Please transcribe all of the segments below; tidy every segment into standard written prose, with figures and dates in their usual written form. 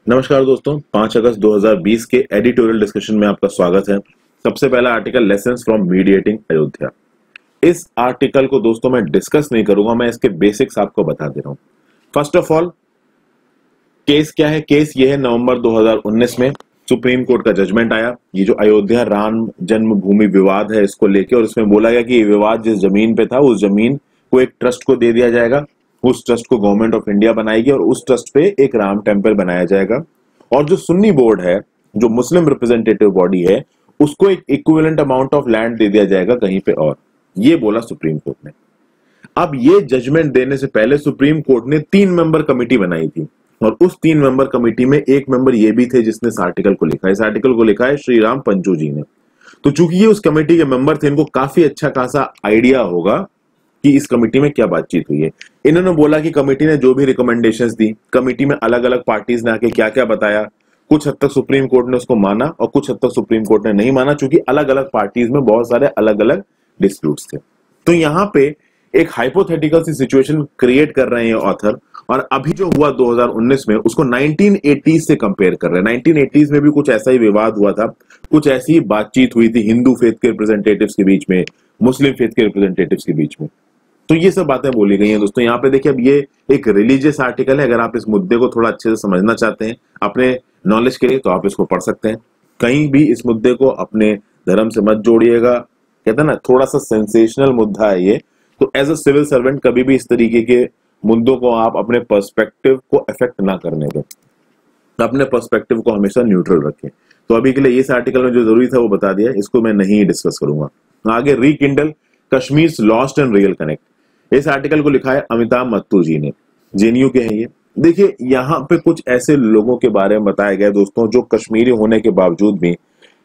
नमस्कार दोस्तों, 5 अगस्त 2020 के एडिटोरियल डिस्कशन में आपका स्वागत है। सबसे पहला article, lessons from mediating Ayodhya. इस आर्टिकल को दोस्तों मैं डिस्कस नहीं करूंगा, मैं इसके बेसिक्स आपको बता दे रहा हूं। फर्स्ट ऑफ ऑल, केस क्या है? केस ये है, नवंबर 2019 में सुप्रीम कोर्ट का जजमेंट आया, ये जो अयोध्या राम जन्मभूमि विवाद है इसको लेके, और इसमें बोला गया कि ये विवाद जिस जमीन पे था उस जमीन को एक ट्रस्ट को दे दिया जाएगा, उस ट्रस्ट को गवर्नमेंट ऑफ इंडिया बनाएगी और उस ट्रस्ट पे एक राम टेम्पल बनाया जाएगा, और जो सुन्नी बोर्ड है, जो मुस्लिम रिप्रेजेंटेटिव बॉडी है, उसको एक इक्विवेलेंट अमाउंट ऑफ लैंड दे दिया जाएगा कहीं पे और। ये बोला सुप्रीम कोर्ट ने। अब ये जजमेंट देने से पहले सुप्रीम कोर्ट ने 3 मेंबर कमेटी बनाई थी, और उस 3 मेंबर कमेटी में एक मेंबर ये भी थे जिसने इस आर्टिकल को लिखा है। इस आर्टिकल को लिखा है श्री राम पंचू जी ने। तो चूंकि ये उस कमेटी के मेंबर थे, इनको काफी अच्छा खासा आइडिया होगा कि इस कमेटी में क्या बातचीत हुई है। इन्होंने बोला कि कमेटी ने जो भी रिकमेंडेशंस दी, कमेटी में अलग अलग पार्टीज ने आके क्या क्या बताया, कुछ हद तक सुप्रीम कोर्ट ने उसको माना और कुछ हद तक सुप्रीम कोर्ट ने नहीं माना, चूंकि अलग अलग पार्टीज में बहुत सारे अलग अलग डिस्प्यूट्स थे। तो यहाँ पे एक हाइपोथेटिकल सी सिचुएशन क्रिएट कर रहे हैं ऑथर, और अभी जो हुआ 2019 में उसको 1980s से कंपेयर कर रहे हैं। 1980s में भी कुछ ऐसा ही विवाद हुआ था, कुछ ऐसी बातचीत हुई थी हिंदू फेथ के रिप्रेजेंटेटिव्स के बीच में, मुस्लिम फेथ के रिप्रेजेंटेटिव्स के बीच में। तो ये सब बातें बोली गई हैं दोस्तों। यहाँ पे देखिए, अब ये एक रिलीजियस आर्टिकल है। अगर आप इस मुद्दे को थोड़ा अच्छे से समझना चाहते हैं अपने नॉलेज के लिए, तो आप इसको पढ़ सकते हैं। कहीं भी इस मुद्दे को अपने धर्म से मत जोड़िएगा। कहते हैं ना, थोड़ा सा सेंसेशनल मुद्दा है ये, तो एज अ सिविल सर्वेंट कभी भी इस तरीके के मुद्दों को आप अपने पर्सपेक्टिव को अफेक्ट ना करने दें, अपने पर्सपेक्टिव को हमेशा न्यूट्रल रखें। तो अभी के लिए इस आर्टिकल में जो जरूरी था वो बता दिया, इसको मैं नहीं डिस्कस करूंगा। आगे, rekindle Kashmir lost and real connect. इस आर्टिकल को लिखा है अमिताभ मत्तू जी ने, जेएनयू के हैं ये। देखिए, यहाँ पे कुछ ऐसे लोगों के बारे में बताया गया दोस्तों, जो कश्मीरी होने के बावजूद भी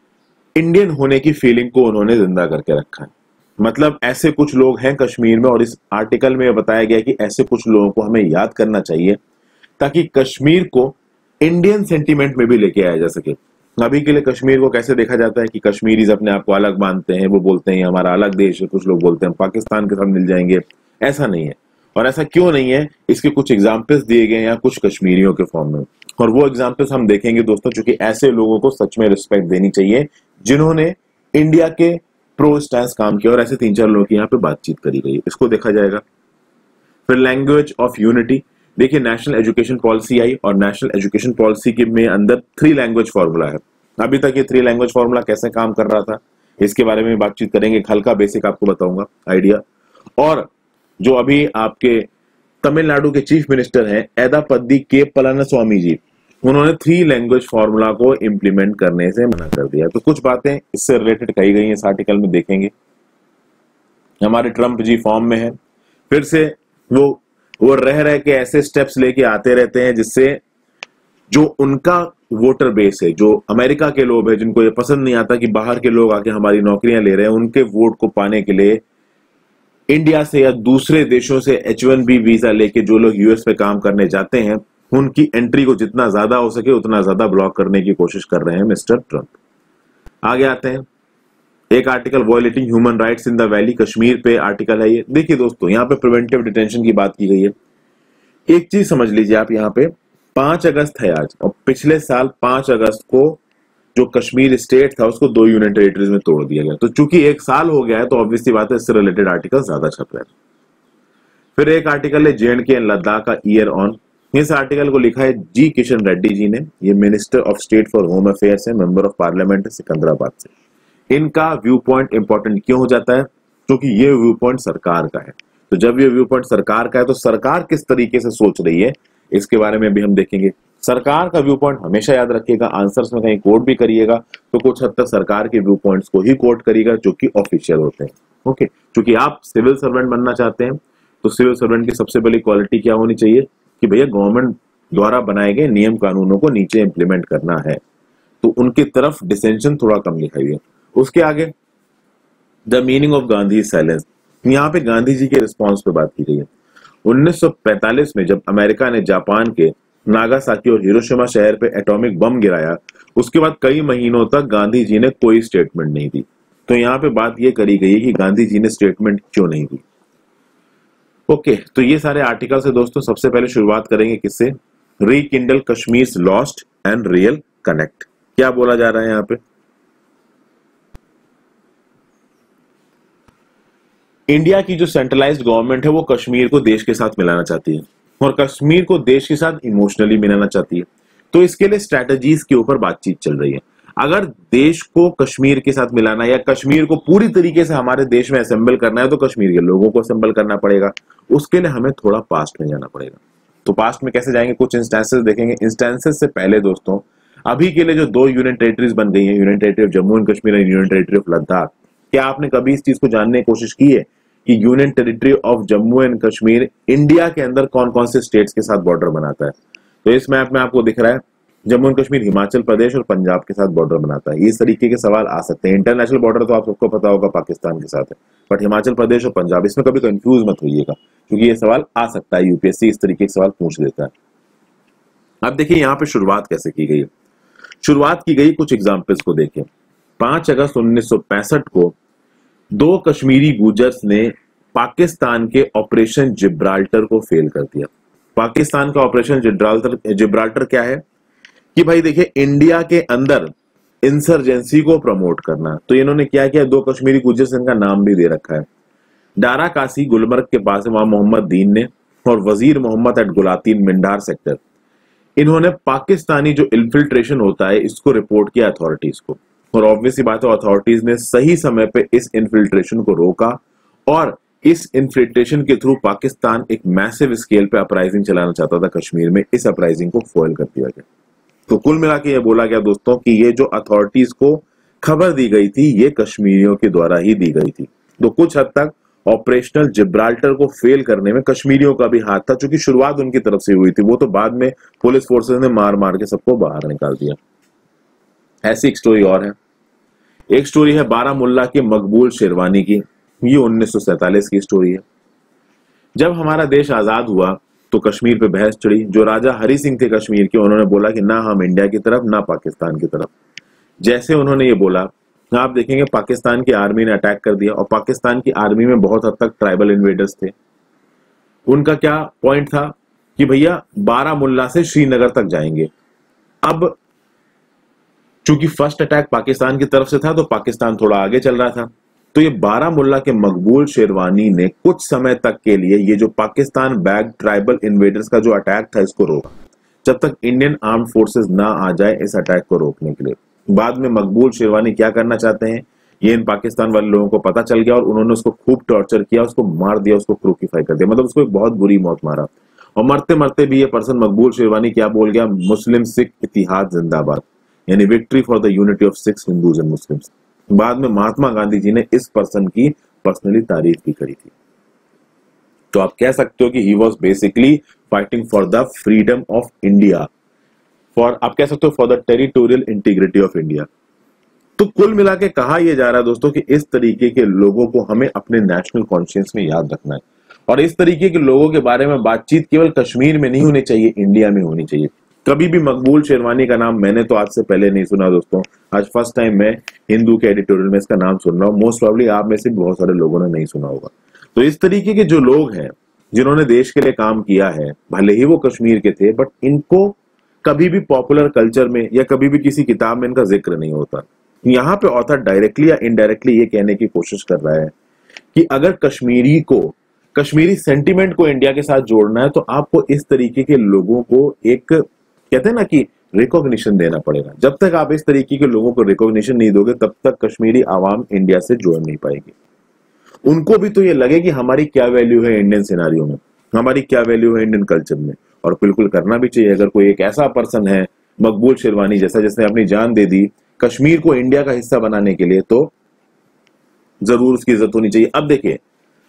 इंडियन होने की फीलिंग को उन्होंने जिंदा करके रखा है। मतलब ऐसे कुछ लोग हैं कश्मीर में, और इस आर्टिकल में बताया गया कि ऐसे कुछ लोगों को हमें याद करना चाहिए ताकि कश्मीर को इंडियन सेंटीमेंट में भी लेके आया जा सके। अभी के लिए कश्मीर को कैसे देखा जाता है कि कश्मीरीज अपने आप को अलग मानते हैं, वो बोलते हैं हमारा अलग देश है, कुछ लोग बोलते हैं पाकिस्तान के साथ मिल जाएंगे। ऐसा नहीं है, और ऐसा क्यों नहीं है, इसके कुछ एग्जाम्पल्स दिए गए हैं कुछ कश्मीरियों के फॉर्म में, और वो एग्जाम्पल्स हम देखेंगे दोस्तों, क्योंकि ऐसे लोगों को सच में रिस्पेक्ट देनी चाहिए जिन्होंने इंडिया के प्रो स्टैंस काम किया, और ऐसे 3-4 लोगों की यहाँ पे बातचीत करी गई है, इसको देखा जाएगा। फिर लैंग्वेज ऑफ यूनिटी। देखिए, नेशनल एजुकेशन पॉलिसी आई, और नेशनल एजुकेशन पॉलिसी के में अंदर 3 लैंग्वेज फॉर्मूला है। अभी तक ये 3 लैंग्वेज फॉर्मूला कैसे काम कर रहा था, इसके बारे में बातचीत करेंगे। हल्का बेसिक आपको बताऊंगा आइडिया। और जो अभी आपके तमिलनाडु के चीफ मिनिस्टर हैं एदापद्दी के पलानीस्वामी जी, उन्होंने 3 लैंग्वेज फॉर्मूला को इंप्लीमेंट करने से मना कर दिया। तो कुछ बातें इससे रिलेटेड कही गई हैं इस आर्टिकल में, देखेंगे। हमारे ट्रंप जी फॉर्म में है, फिर से वो रह के ऐसे स्टेप्स लेके आते रहते हैं जिससे जो उनका वोटर बेस है, जो अमेरिका के लोग हैं, जिनको ये पसंद नहीं आता कि बाहर के लोग आके हमारी नौकरियां ले रहे हैं, उनके वोट को पाने के लिए इंडिया से या दूसरे देशों से H1B वीजा लेके जो लोग यूएस पे काम करने जाते हैं, उनकी एंट्री को जितना ज्यादा हो सके उतना ज्यादा ब्लॉक करने की कोशिश कर रहे हैं मिस्टर ट्रंप। आगे आते हैं, एक article violating human rights in the valley Kashmir पे आर्टिकल है ये। देखिए दोस्तों, यहाँ पे प्रिवेंटिव डिटेंशन की बात की गई है। एक चीज समझ लीजिए आप, यहाँ पे 5 अगस्त है आज, और पिछले साल 5 अगस्त को जो कश्मीर स्टेट था उसको 2 यूनियन टेरिटरीज में तोड़ दिया गया। तो चूंकि 1 साल हो गया है, तो ऑब्वियसली बात है इससे रिलेटेड आर्टिकल ज्यादा छप रहे हैं। फिर एक आर्टिकल है J&K एंड लद्दाख का ईयर ऑन। इस आर्टिकल को लिखा है जी किशन रेड्डी जी ने। ये minister of state for home affairs है, मेंबर ऑफ पार्लियामेंट है सिकंदराबाद से। इनका व्यू पॉइंट इंपॉर्टेंट क्यों हो जाता है? क्योंकि ये व्यू पॉइंट सरकार का है। तो जब ये व्यू पॉइंट सरकार का है, तो सरकार किस तरीके से सोच रही है इसके बारे में भी हम देखेंगे। सरकार का व्यू पॉइंट हमेशा याद रखिएगा, आंसर्स में कहीं कोट भी करिएगा तो कुछ हद तक सरकार के व्यू पॉइंट्स को ही कोट करिएगा जो कि ऑफिशियल होते हैं। ओके, क्योंकि आप सिविल सर्वेंट बनना चाहते हैं, तो सिविल सर्वेंट की सबसे बड़ी क्वालिटी क्या होनी चाहिए कि भैया गवर्नमेंट द्वारा बनाए गए नियम कानूनों को नीचे इंप्लीमेंट करना है। तो उनकी तरफ डिसेंशन थोड़ा कम दिखाइए। उसके आगे, the meaning of Gandhi silence. यहाँ पे गांधी जी के रिस्पॉन्स पे बात की गई है। 1945 में जब अमेरिका ने जापान के नागासाकी और हिरोशिमा शहर पे एटॉमिक बम गिराया, उसके बाद कई महीनों तक गांधी जी ने कोई स्टेटमेंट नहीं दी। तो यहाँ पे बात ये करी गई कि गांधी जी ने स्टेटमेंट क्यों नहीं दी। ओके, तो ये सारे आर्टिकल से दोस्तों सबसे पहले शुरुआत करेंगे किससे? Rekindle Kashmir lost and real connect. क्या बोला जा रहा है यहाँ पे? इंडिया की जो सेंट्रलाइज्ड गवर्नमेंट है वो कश्मीर को देश के साथ मिलाना चाहती है और कश्मीर को देश के साथ इमोशनली मिलाना चाहती है। तो इसके लिए स्ट्रैटेजीज के ऊपर बातचीत चल रही है। अगर देश को कश्मीर के साथ मिलाना है या कश्मीर को पूरी तरीके से हमारे देश में असेंबल करना है तो कश्मीर के लोगों को असेंबल करना पड़ेगा। उसके लिए हमें थोड़ा पास्ट में जाना पड़ेगा। तो पास्ट में कैसे जाएंगे? कुछ इंस्टेंसेस देखेंगे। इंस्टेंसेस से पहले दोस्तों, अभी के लिए जो दो यूनियन टेरिटरीज बन गई हैं, union territory of Jammu and Kashmir and union territory of Ladakh, क्या आपने कभी इस चीज को जानने की कोशिश की है कि union territory of Jammu and Kashmir India के अंदर कौन कौन से स्टेट्स के साथ बॉर्डर बनाता है? तो इस मैप में आपको दिख रहा है जम्मू एंड कश्मीर हिमाचल प्रदेश और पंजाब के साथ बॉर्डर बनाता है। इस तरीके के सवाल आ सकते हैं। इंटरनेशनल बॉर्डर तो आप सबको पता होगा पाकिस्तान के साथ है, बट हिमाचल प्रदेश और पंजाब, इसमें कभी कंफ्यूज मत होइएगा क्योंकि ये सवाल आ सकता है। यूपीएससी इस तरीके के सवाल पूछ देता है। अब देखिए यहाँ पे शुरुआत कैसे की गई है। शुरुआत की गई कुछ एग्जाम्पल्स को देखिए। 5 अगस्त 1965 को दो कश्मीरी गुजर्स ने पाकिस्तान के ऑपरेशन जिब्राल्टर को फेल कर दिया। पाकिस्तान का ऑपरेशन जिब्राल्टर क्या है कि भाई देखिए, इंडिया के अंदर इंसर्जेंसी को प्रमोट करना। तो इन्होंने क्या किया, दो कश्मीरी गुजर्स, इनका नाम भी दे रखा है। डारा कासी गुलमर्ग के पास है, वहां मोहम्मद दीन ने, और वजीर मोहम्मद एट गुलातीन मिंडार सेक्टर, इन्होंने पाकिस्तानी जो इन्फिल्ट्रेशन होता है इसको रिपोर्ट किया अथॉरिटीज को। और ऑब्वियसली बात है, अथॉरिटीज ने सही समय पे इस इन्फिल्ट्रेशन को रोका और इस इन्फिल्ट्रेशन के थ्रू पाकिस्तान एक मैसिव स्केल पे अपराइजिंग चलाना चाहता था कश्मीर में। इस अपराइजिंग को फॉयल कर दिया गया। तो कुल मिला के ये बोला गया दोस्तों कि ये जो अथॉरिटीज को खबर दी गई थी ये कश्मीरियों के द्वारा ही दी गई थी। तो कुछ हद तक ऑपरेशनल जिब्राल्टर को फेल करने में कश्मीरियों का भी हाथ था, क्योंकि शुरुआत उनकी तरफ से हुई थी। वो तो बाद में पुलिस फोर्सेस ने मार मार के सबको बाहर निकाल दिया। ऐसी एक स्टोरी और है। एक स्टोरी है बारामुल्ला के मकबूल शेरवानी की। ये 1947 की स्टोरी है। जब हमारा देश आजाद हुआ तो कश्मीर पे बहस चढ़ी। जो राजा हरि सिंह थे कश्मीर के, उन्होंने बोला कि ना हम इंडिया की तरफ ना पाकिस्तान की तरफ। जैसे उन्होंने ये बोला, आप देखेंगे पाकिस्तान की आर्मी ने अटैक कर दिया। और पाकिस्तान की आर्मी में बहुत हद तक ट्राइबल इन्वेडर्स थे। उनका क्या पॉइंट था कि भैया बारामुल्ला से श्रीनगर तक जाएंगे। अब चूंकि फर्स्ट अटैक पाकिस्तान की तरफ से था तो पाकिस्तान थोड़ा आगे चल रहा था। तो ये बारामुल्ला के मकबूल शेरवानी ने कुछ समय तक के लिए ये जो पाकिस्तान बैग ट्राइबल इन्वेडर्स का जो अटैक था इसको रोका, जब तक इंडियन आर्म फोर्सेस ना आ जाए इस अटैक को रोकने के लिए। बाद में मकबूल शेरवानी क्या करना चाहते हैं ये इन पाकिस्तान वाले लोगों को पता चल गया और उन्होंने उसको खूब टॉर्चर किया, उसको मार दिया, उसको क्रूसीफाई कर दिया। मतलब उसको एक बहुत बुरी मौत मारा। और मरते मरते भी ये पर्सन मकबूल शेरवानी क्या बोल गया, मुस्लिम सिख इतिहाद जिंदाबाद, यानी victory for the unity of Sikhs Hindus and Muslims. बाद में महात्मा गांधी जी ने इस पर्सन की पर्सनली तारीफ भी करी थी। तो आप कह सकते हो कि he was basically fighting for the freedom of India, for, आप कह सकते हो, for the territorial integrity of India. तो कुल मिला के कहा यह जा रहा है दोस्तों कि इस तरीके के लोगों को हमें अपने नेशनल कॉन्शियस में याद रखना है। और इस तरीके के लोगों के बारे में बातचीत केवल कश्मीर में नहीं होनी चाहिए, इंडिया में होनी चाहिए। कभी भी मकबूल शेरवानी का नाम मैंने तो आज से पहले नहीं सुना दोस्तों। आज फर्स्ट टाइम मैं हिंदू के एडिटोरियल में इसका नाम सुन रहा हूँ। मोस्ट प्रॉब्ली आप में से बहुत सारे लोगों ने नहीं सुना होगा। तो इस तरीके के जो लोग हैं जिन्होंने देश के लिए काम किया है, भले ही वो कश्मीर के थे, बट इनको कभी भी पॉपुलर कल्चर में या कभी भी किसी किताब में इनका जिक्र नहीं होता। यहाँ पे ऑथर डायरेक्टली या इनडायरेक्टली ये कहने की कोशिश कर रहा है कि अगर कश्मीरी सेंटिमेंट को इंडिया के साथ जोड़ना है तो आपको इस तरीके के लोगों को एक, कहते हैं ना कि, रिकॉग्निशन देना पड़ेगा। जब तक आप इस तरीके के लोगों को रिकॉग्निशन नहीं दोगे तब तक कश्मीरी आवाम इंडिया से जुड़ नहीं पाएगी। उनको भी तो ये लगे कि हमारी क्या वैल्यू है इंडियन सिनारियो में, हमारी क्या वैल्यू है इंडियन कल्चर में। और बिल्कुल करना भी चाहिए। अगर कोई एक ऐसा पर्सन है मकबूल शेरवानी जैसा, जिसने अपनी जान दे दी कश्मीर को इंडिया का हिस्सा बनाने के लिए, तो जरूर उसकी इज्जत होनी चाहिए। अब देखिए,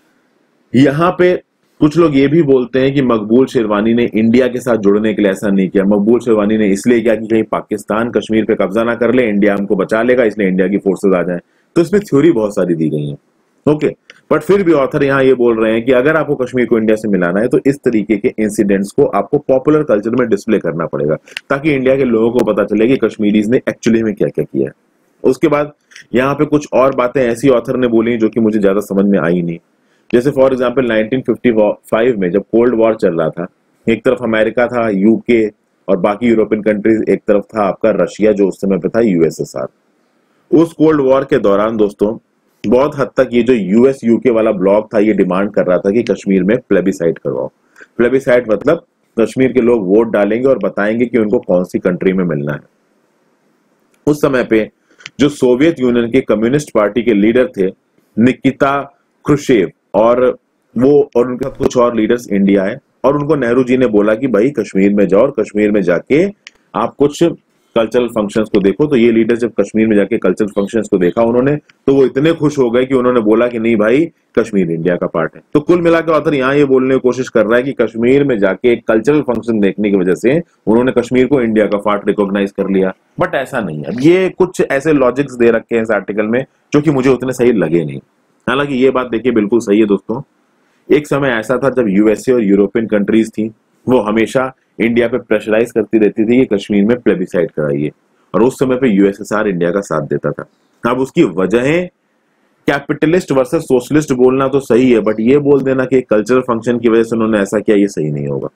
यहां पे कुछ लोग ये भी बोलते हैं कि मकबूल शेरवानी ने इंडिया के साथ जुड़ने के लिए ऐसा नहीं किया। मकबूल शेरवानी ने इसलिए किया कि कहीं पाकिस्तान कश्मीर पे कब्जा ना कर ले, इंडिया हमको बचा लेगा, इसलिए इंडिया की फोर्सेस आ जाएं। तो इसमें थ्योरी बहुत सारी दी गई है। ओके, बट फिर भी ऑथर यहाँ ये बोल रहे हैं कि अगर आपको कश्मीर को इंडिया से मिलाना है तो इस तरीके के इंसिडेंट्स को आपको पॉपुलर कल्चर में डिस्प्ले करना पड़ेगा, ताकि इंडिया के लोगों को पता चले कि कश्मीरीज ने एक्चुअली में क्या क्या किया है। उसके बाद यहाँ पे कुछ और बातें ऐसी ऑथर ने बोली जो कि मुझे ज्यादा समझ में आई नहीं। जैसे फॉर एग्जाम्पल 1955 में जब कोल्ड वॉर चल रहा था, एक तरफ अमेरिका था, यूके और बाकी यूरोपियन कंट्रीज, एक तरफ था आपका रशिया जो उस समय पे था यूएसएसआर। उस कोल्ड वॉर के दौरान दोस्तों बहुत हद तक ये जो यूएस यूके वाला ब्लॉक था ये डिमांड कर रहा था कि कश्मीर में प्लेबिसाइट करवाओ। प्लेबिसाइट मतलब कश्मीर के लोग वोट डालेंगे और बताएंगे कि उनको कौन सी कंट्री में मिलना है। उस समय पे जो सोवियत यूनियन के कम्युनिस्ट पार्टी के लीडर थे निकिता क्रुश्चेव और उनका कुछ और लीडर्स इंडिया है, और उनको नेहरू जी ने बोला कि भाई कश्मीर में जाओ और कश्मीर में जाके आप कुछ कल्चरल फंक्शंस को देखो। तो ये लीडर जब कश्मीर में जाके कल्चरल फंक्शंस को देखा उन्होंने, तो वो इतने खुश हो गए कि उन्होंने बोला कि नहीं भाई कश्मीर इंडिया का पार्ट है। तो कुल मिलाकर ऑथर यहाँ ये बोलने की कोशिश कर रहा है कि कश्मीर में जाके एक कल्चरल फंक्शन देखने की वजह से उन्होंने कश्मीर को इंडिया का पार्ट रिकॉग्नाइज कर लिया। बट ऐसा नहीं है, ये कुछ ऐसे लॉजिक्स दे रखे हैं इस आर्टिकल में जो कि मुझे उतने सही लगे नहीं। हालांकि ये बात देखिए बिल्कुल सही है दोस्तों, एक समय ऐसा था जब यूएसए और यूरोपियन कंट्रीज थी वो हमेशा इंडिया पे प्रेशराइज करती रहती थी कि कश्मीर में प्लेबिसाइट कराइए, और उस समय पे यूएसएसआर इंडिया का साथ देता था। अब उसकी वजहें कैपिटलिस्ट वर्सेस सोशलिस्ट बोलना तो सही है, बट ये बोल देना कि कल्चरल फंक्शन की वजह से उन्होंने ऐसा किया, ये सही नहीं होगा।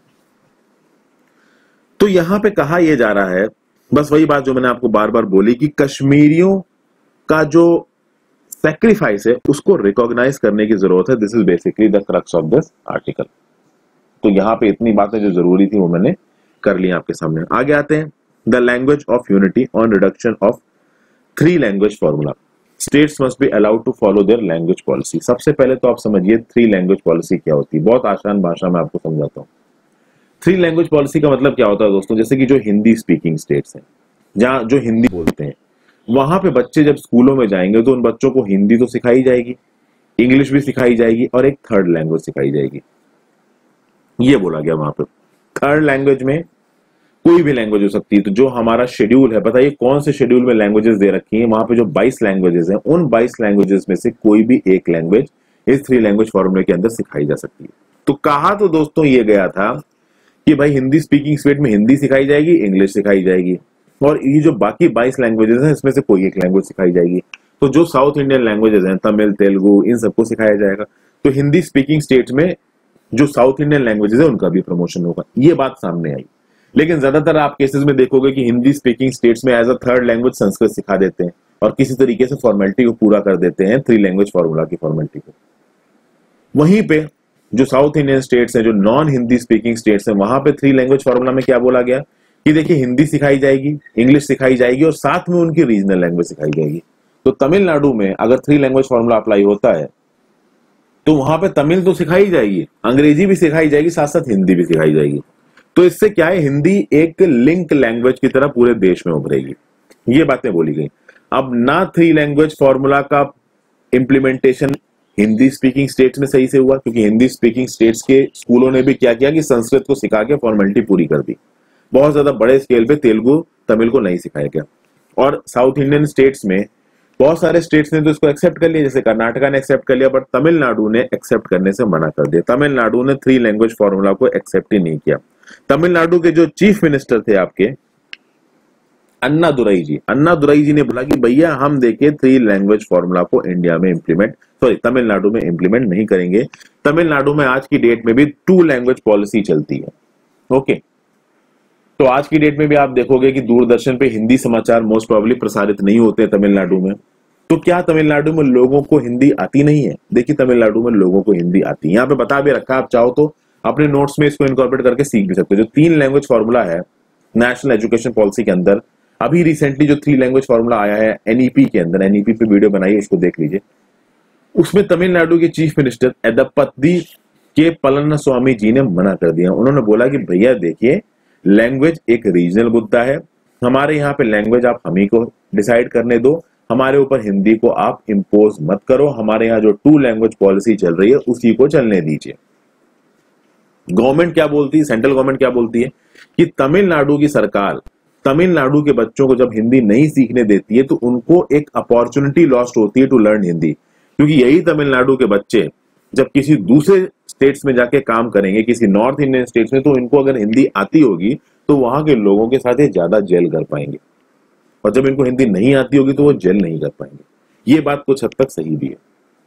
तो यहां पे कहा यह जा रहा है, बस वही बात जो मैंने आपको बार बार बोली कि कश्मीरियों का जो सैक्रिफाइस है उसको रिकॉग्नाइज करने की जरूरत है। This is basically the crux of this article. तो यहां पे इतनी बातें जो जरूरी थी वो मैंने कर ली आपके सामने। आगे आते हैं, the language of unity on reduction of 3 language formula, states must be allowed to follow their language policy. सबसे पहले तो आप समझिए 3 लैंग्वेज पॉलिसी क्या होती है, बहुत आसान भाषा में आपको समझाता हूँ। 3 लैंग्वेज पॉलिसी का मतलब क्या होता है दोस्तों, जैसे कि जो हिंदी स्पीकिंग स्टेट्स हैं, जहां जो हिंदी बोलते हैं, वहां पे बच्चे जब स्कूलों में जाएंगे तो उन बच्चों को हिंदी तो सिखाई जाएगी, इंग्लिश भी सिखाई जाएगी और एक थर्ड लैंग्वेज सिखाई जाएगी। ये बोला गया वहां पे। थर्ड लैंग्वेज में कोई भी लैंग्वेज हो सकती है। तो जो हमारा शेड्यूल है, बताइए कौन से शेड्यूल में लैंग्वेजेस दे रखी हैं, वहां पे जो 22 लैंग्वेजेस हैं, उन 22 लैंग्वेजेस में से कोई भी एक लैंग्वेज इस 3 लैंग्वेज फॉर्मूले के अंदर सिखाई जा सकती है। तो कहा तो दोस्तों ये गया था कि भाई हिंदी स्पीकिंग स्टेट में हिंदी सिखाई जाएगी, इंग्लिश सिखाई जाएगी, और ये जो बाकी 22 लैंग्वेजेस हैं इसमें से कोई एक लैंग्वेज सिखाई जाएगी। तो जो साउथ इंडियन लैंग्वेजेस हैं, तमिल, तेलुगु, इन सबको सिखाया जाएगा। तो हिंदी स्पीकिंग स्टेट्स में जो साउथ इंडियन लैंग्वेजेस है उनका भी प्रमोशन होगा। ये बात सामने आई। लेकिन ज्यादातर आप केसेस में देखोगे कि हिंदी स्पीकिंग स्टेट्स में as a third language Sanskrit सिखा देते हैं और किसी तरीके से फॉर्मेलिटी को पूरा कर देते हैं, 3 लैंग्वेज फॉर्मूला की फॉर्मेलिटी को। वहीं पे जो साउथ इंडियन स्टेट्स हैं, जो नॉन हिंदी स्पीकिंग स्टेट्स हैं, वहां पे 3 लैंग्वेज फॉर्मूला में क्या बोला गया कि देखिए हिंदी सिखाई जाएगी, इंग्लिश सिखाई जाएगी और साथ में उनकी रीजनल लैंग्वेज सिखाई जाएगी। तो तमिलनाडु में अगर 3 लैंग्वेज फॉर्मूला अप्लाई होता है तो वहां पे तमिल तो सिखाई जाएगी, अंग्रेजी भी सिखाई जाएगी, साथ साथ हिंदी भी सिखाई जाएगी। तो इससे क्या है, हिंदी एक लिंक लैंग्वेज की तरह पूरे देश में उभरेगी। ये बातें बोली गई। अब ना 3 लैंग्वेज फॉर्मूला का इंप्लीमेंटेशन हिंदी स्पीकिंग स्टेट्स में सही से हुआ, क्योंकि हिंदी स्पीकिंग स्टेट्स के स्कूलों ने भी क्या किया कि संस्कृत को सिखा के फॉर्मेलिटी पूरी कर दी। बहुत ज्यादा बड़े स्केल पे तेलुगु तमिल को नहीं सिखाया गया। और साउथ इंडियन स्टेट्स में बहुत सारे स्टेट्स ने तो इसको एक्सेप्ट कर लिया, जैसे कर्नाटका ने एक्सेप्ट कर लिया, बट तमिलनाडु ने एक्सेप्ट करने से मना कर दिया। तमिलनाडु ने 3 लैंग्वेज फॉर्मूला को एक्सेप्ट ही नहीं किया। तमिलनाडु के जो चीफ मिनिस्टर थे आपके अन्नादुरई जी ने बोला कि भैया हम देखिए 3 लैंग्वेज फॉर्मूला को इंडिया में तमिलनाडु में इंप्लीमेंट नहीं करेंगे। तमिलनाडु में आज की डेट में भी 2 लैंग्वेज पॉलिसी चलती है। ओके, तो आज की डेट में भी आप देखोगे कि दूरदर्शन पे हिंदी समाचार मोस्ट प्रोबेबली प्रसारित नहीं होते तमिलनाडु में। तो क्या तमिलनाडु में लोगों को हिंदी आती नहीं है? देखिए तमिलनाडु में लोगों को हिंदी आती है, यहाँ पे बता भी रखा, आप चाहो तो अपने नोट्स में इसको इनकॉर्पोरेट करके सीख भी सकते हो। जो 3 लैंग्वेज फॉर्मूला है नेशनल एजुकेशन पॉलिसी के अंदर, अभी रिसेंटली जो 3 लैंग्वेज फॉर्मूला आया है एनईपी के अंदर, एनईपी पे वीडियो बनाई, उसको देख लीजिए। उसमें तमिलनाडु के चीफ मिनिस्टर एदप्पदी के पलनस्वामी जी ने मना कर दिया। उन्होंने बोला कि भैया देखिए लैंग्वेज एक रीजनल मुद्दा है, हमारे यहाँ पे लैंग्वेज आप हम ही को डिसाइड करने दो, हमारे ऊपर हिंदी को आप इंपोज मत करो, हमारे यहाँ जो 2 लैंग्वेज पॉलिसी चल रही है उसी को चलने दीजिए। गवर्नमेंट क्या बोलती है, सेंट्रल गवर्नमेंट क्या बोलती है कि तमिलनाडु की सरकार तमिलनाडु के बच्चों को जब हिंदी नहीं सीखने देती है तो उनको एक अपॉर्चुनिटी लॉस्ट होती है टू लर्न हिंदी, क्योंकि यही तमिलनाडु के बच्चे जब किसी दूसरे स्टेट्स में जाके काम करेंगे, किसी नॉर्थ इंडियन स्टेट्स में, तो इनको अगर हिंदी आती होगी तो वहां के लोगों के साथ ये ज्यादा जेल कर पाएंगे, और जब इनको हिंदी नहीं आती होगी तो वो जेल नहीं कर पाएंगे। ये बात कुछ हद तक सही भी है।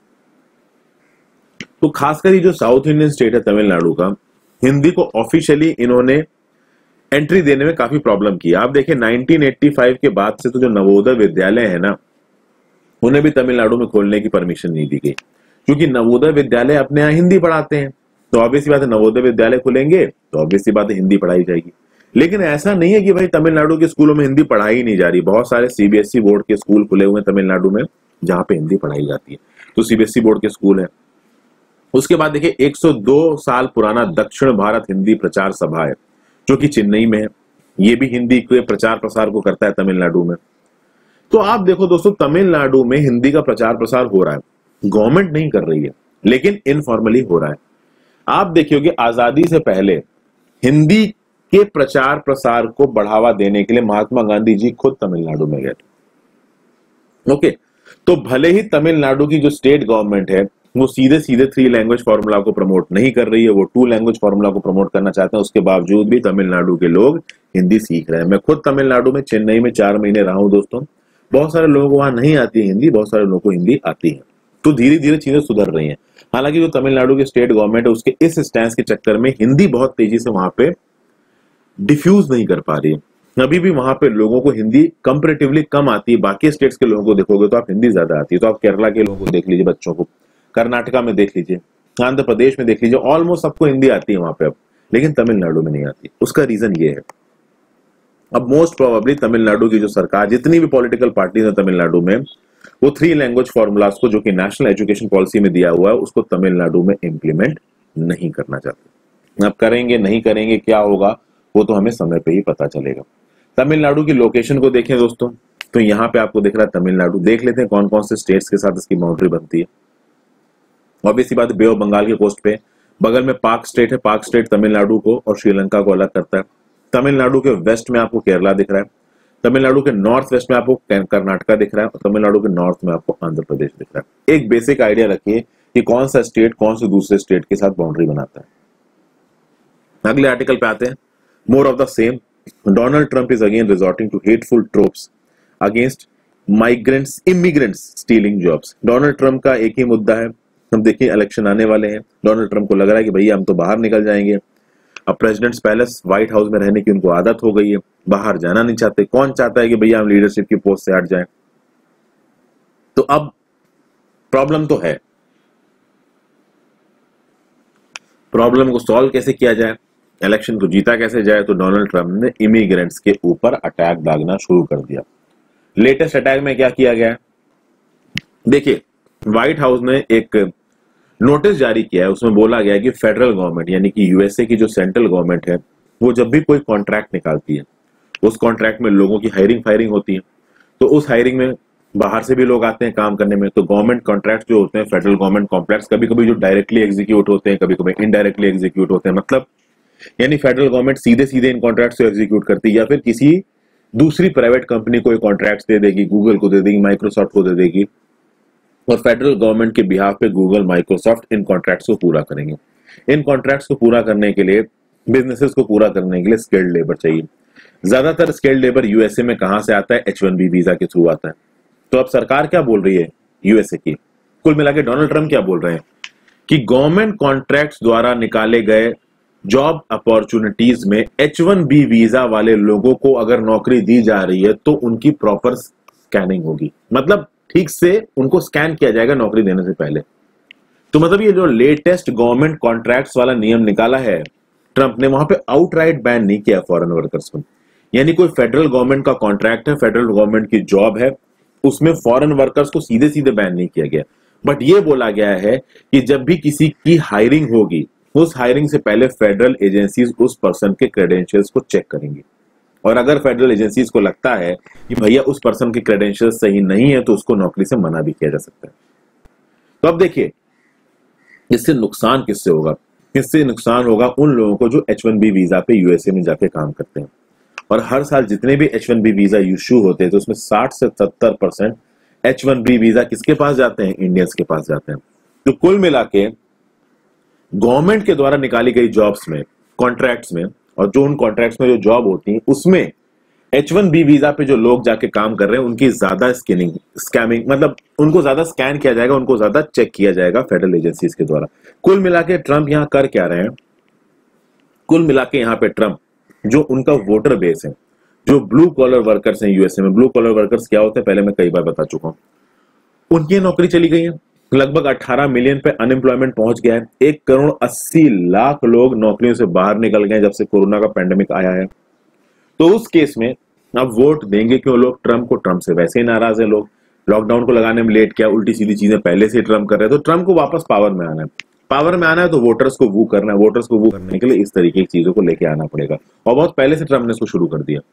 तो खासकर ये जो साउथ इंडियन स्टेट है तमिलनाडु का, हिंदी को ऑफिशियली इन्होंने एंट्री देने में काफी प्रॉब्लम की। आप देखिए 1985 के बाद से तो जो नवोदय विद्यालय है ना, उन्हें भी तमिलनाडु में खोलने की परमिशन नहीं दी गई, क्योंकि नवोदय विद्यालय अपने यहाँ हिंदी पढ़ाते हैं। तो ऑब्वियस सी बात है, नवोदय विद्यालय खुलेंगे तो ऑब्वियस सी बात है हिंदी पढ़ाई जाएगी। लेकिन ऐसा नहीं है कि भाई तमिलनाडु के स्कूलों में हिंदी पढ़ाई नहीं जा रही। बहुत सारे सीबीएसई बोर्ड के स्कूल खुले हुए हैं तमिलनाडु में जहां पे हिंदी पढ़ाई जाती है, तो सीबीएसई बोर्ड के स्कूल है। उसके बाद देखिए 102 साल पुराना दक्षिण भारत हिंदी प्रचार सभा है, जो कि चेन्नई में है। ये भी हिंदी के प्रचार प्रसार को करता है तमिलनाडु में। तो आप देखो दोस्तों, तमिलनाडु में हिंदी का प्रचार प्रसार हो रहा है, गवर्नमेंट नहीं कर रही है, लेकिन इनफॉर्मली हो रहा है। आप देखिए आजादी से पहले हिंदी के प्रचार प्रसार को बढ़ावा देने के लिए महात्मा गांधी जी खुद तमिलनाडु में गए थे। ओके, तो भले ही तमिलनाडु की जो स्टेट गवर्नमेंट है वो सीधे सीधे 3 लैंग्वेज फॉर्मूला को प्रमोट नहीं कर रही है, वो 2 लैंग्वेज फॉर्मूला को प्रमोट करना चाहते हैं, उसके बावजूद भी तमिलनाडु के लोग हिंदी सीख रहे हैं। मैं खुद तमिलनाडु में चेन्नई में 4 महीने रहा हूं दोस्तों। बहुत सारे लोगों को वहां नहीं आती है हिंदी, बहुत सारे लोगों को हिंदी आती है। तो धीरे धीरे चीजें सुधर रही हैं। हालांकि जो तमिलनाडु की स्टेट गवर्नमेंट है उसके इस स्टैंस के चक्कर में हिंदी बहुत तेजी से वहां पे डिफ्यूज नहीं कर पा रही है। अभी भी वहां पे लोगों को हिंदी कंपैरेटिवली कम आती है। बाकी स्टेट्स के लोगों को देखोगे तो आप हिंदी ज्यादा आती है। तो आप केरला के लोगों को देख लीजिए, बच्चों को, कर्नाटका में देख लीजिए, आंध्र प्रदेश में देख लीजिए, ऑलमोस्ट सबको हिंदी आती है वहां पे अब, लेकिन तमिलनाडु में नहीं आती। उसका रीजन ये है, अब मोस्ट प्रोबेबली तमिलनाडु की जो सरकार, जितनी भी पॉलिटिकल पार्टीज है तमिलनाडु में, वो 3 लैंग्वेज फॉर्मूलाज को जो कि नेशनल एजुकेशन पॉलिसी में दिया हुआ है उसको तमिलनाडु में इंप्लीमेंट नहीं करना चाहते। अब करेंगे नहीं करेंगे, क्या होगा वो तो हमें समय पे ही पता चलेगा। तमिलनाडु की लोकेशन को देखें दोस्तों, तो यहाँ पे आपको दिख रहा है तमिलनाडु। देख लेते हैं कौन कौन से स्टेट्स के साथ इसकी बाउंड्री बनती है। ऑब्वियसली बात, बे ऑफ बंगाल के कोस्ट पे बगल में पाक स्टेट है। पाक स्टेट तमिलनाडु को और श्रीलंका को अलग करता है। तमिलनाडु के वेस्ट में आपको केरला दिख रहा है, तमिलनाडु के नॉर्थ वेस्ट में आपको कर्नाटका दिख रहा है, और तमिलनाडु के नॉर्थ में आपको आंध्र प्रदेश दिख रहा है। एक बेसिक आइडिया रखिए कि कौन सा स्टेट कौन से दूसरे स्टेट के साथ बाउंड्री बनाता है। अगले आर्टिकल पे आते हैं, more of the same. Donald Trump is again resorting to hateful tropes against migrants immigrants stealing jobs. Donald Trump का एक ही मुद्दा है। हम देखिए इलेक्शन आने वाले हैं, डोनाल्ड ट्रंप को लग रहा है कि भैया हम तो बाहर निकल जाएंगे। अब प्रेसिडेंट्स पैलेस, व्हाइट हाउस में रहने की उनको आदत हो गई है, बाहर जाना नहीं चाहते। कौन चाहता है कि भैया हम लीडरशिप की पोस्ट से हट जाएं? तो अब प्रॉब्लम तो है, प्रॉब्लम को सॉल्व कैसे किया जाए, इलेक्शन को जीता कैसे जाए? तो डोनाल्ड ट्रंप ने इमिग्रेंट्स के ऊपर अटैक दागना शुरू कर दिया। लेटेस्ट अटैक में क्या किया गया है देखिए, व्हाइट हाउस ने एक नोटिस जारी किया है। उसमें बोला गया है कि फेडरल गवर्नमेंट यानी कि यूएसए की जो सेंट्रल गवर्नमेंट है, वो जब भी कोई कॉन्ट्रैक्ट निकालती है, उस कॉन्ट्रैक्ट में लोगों की हायरिंग फायरिंग होती है। तो उस हायरिंग में बाहर से भी लोग आते हैं काम करने में। तो गवर्नमेंट कॉन्ट्रैक्ट जो होते हैं, फेडरल गवर्नमेंट कॉन्ट्रैक्ट, कभी कभी जो डायरेक्टली एग्जीक्यूट होते हैं, कभी कभी इनडायरेक्टली एग्जीक्यूट होते हैं। मतलब यानी फेडरल गवर्नमेंट सीधे सीधे इन कॉन्ट्रैक्ट को एग्जीक्यूट करती है, या फिर किसी दूसरी प्राइवेट कंपनी को कॉन्ट्रैक्ट दे देगी, गूगल को दे देगी, माइक्रोसॉफ्ट को दे देगी, और फेडरल गवर्नमेंट के बिहाफ पे गूगल, माइक्रोसॉफ्ट इन कॉन्ट्रैक्ट्स को पूरा करेंगे। इन कॉन्ट्रैक्ट्स को पूरा करने के लिए, बिजनेसेस को पूरा करने के लिए स्किल्ड लेबर चाहिए। ज्यादातर स्किल्ड लेबर यूएसए में कहां से आता है? H1B वीजा के थ्रू आता है। तो अब सरकार क्या बोल रही है यूएसए की? कुल मिला के डोनाल्ड ट्रंप क्या बोल रहे हैं कि गवर्नमेंट कॉन्ट्रैक्ट्स द्वारा निकाले गए जॉब अपॉर्चुनिटीज में H1B वीजा वाले लोगों को अगर नौकरी दी जा रही है तो उनकी प्रॉपर स्कैनिंग होगी। मतलब ठीक से उनको स्कैन किया जाएगा नौकरी देने से पहले। तो मतलब ये जो लेटेस्ट गवर्नमेंट कॉन्ट्रैक्ट्स वाला नियम निकाला है ट्रंप ने, वहां पे आउटराइट बैन नहीं किया फॉरेन वर्कर्स को। यानी कोई फेडरल गवर्नमेंट का कॉन्ट्रैक्ट है, फेडरल गवर्नमेंट की जॉब है, उसमें फॉरेन वर्कर्स को सीधे सीधे बैन नहीं किया गया। बट ये बोला गया है कि जब भी किसी की हायरिंग होगी, उस हायरिंग से पहले फेडरल एजेंसीज उस पर्सन के क्रेडेंशियल्स को चेक करेंगी, और अगर फेडरल एजेंसीज को लगता है कि भैया उस पर्सन के क्रेडेंशियल्स सही नहीं है तो उसको नौकरी से मना भी किया जा सकता है। तो अब देखिए इससे नुकसान किससे होगा? इससे नुकसान होगा उन लोगों को जो H1B वीजा पे यूएसए में जाके काम करते हैं। और हर साल जितने भी H1B वीजा इशू होते हैं तो उसमें 60 से 70% H1B वीजा किसके पास जाते हैं? इंडियंस के पास जाते हैं। तो कुल मिला के गवर्नमेंट के द्वारा निकाली गई जॉब्स में, कॉन्ट्रैक्ट्स में, और जो उन कॉन्ट्रैक्ट्स में जो जॉब होती है उसमें H1B वीजा पे जो लोग जाके काम कर रहे हैं उनकी ज्यादा स्कैमिंग, मतलब उनको ज्यादा स्कैन किया जाएगा, उनको ज्यादा चेक किया जाएगा फेडरल एजेंसीज के द्वारा। कुल मिला के ट्रंप यहां कर क्या रहे हैं? कुल मिला के यहां पे ट्रंप जो उनका वोटर बेस है, जो ब्लू कॉलर वर्कर्स हैं यूएसए में, ब्लू कॉलर वर्कर्स क्या होते हैं पहले मैं कई बार बता चुका हूं, उनकी नौकरी चली गई है। लगभग 18 मिलियन पे अनएम्प्लॉयमेंट पहुंच गया है। 1,80,00,000 लोग नौकरियों से बाहर निकल गए जब से कोरोना का पेंडेमिक आया है। तो उस केस में अब वोट देंगे क्यों लोग ट्रंप को? ट्रंप से वैसे ही नाराज है लोग, लॉकडाउन को लगाने में लेट किया, उल्टी सीधी चीजें पहले से ट्रंप कर रहे हैं, तो ट्रंप को वापस पावर में आना है। पावर में आना है तो वोटर्स को वू करना है, वोटर्स को वू करने के लिए इस तरीके की चीजों को लेके आना पड़ेगा, और बहुत पहले से ट्रंप ने इसको शुरू कर दिया।